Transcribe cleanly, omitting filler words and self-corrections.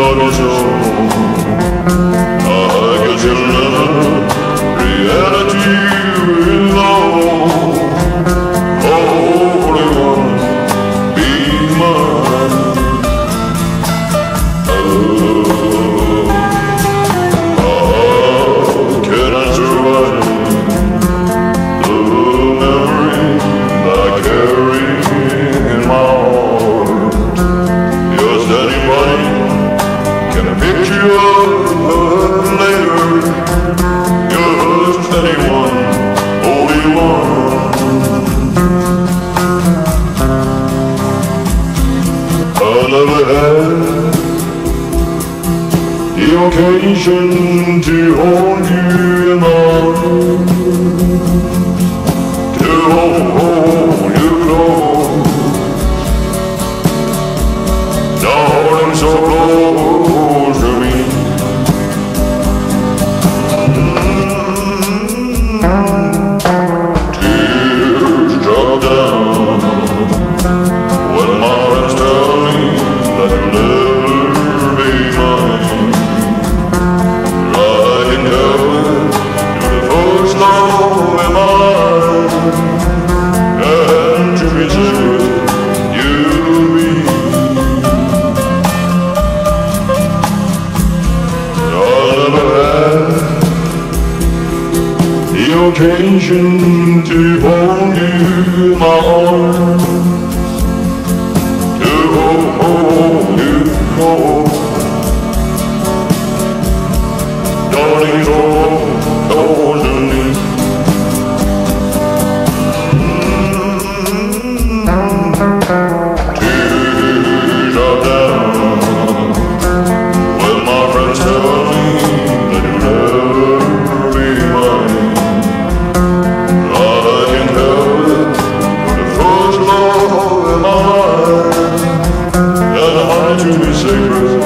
love you so. I guess you'll never reality is low. Only one be mine. How can I survive the memory I carry in my heart? Just anybody can pick you up later. Just anyone, only one. I never had the occasion to hold you in my arms, to hold you close. Now holding so close to me. Tears drop down when my friends tell me that you'll never be mine. I can tell it, you're the first love in my life, and to be secret, you'll be. I never had the occasion to hold you in my arms, to hold you close. Darling, so close to me. Tears are down when my friends tell me that you'll never be mine. I can tell it, you're the first love in my life, and I to be sacred.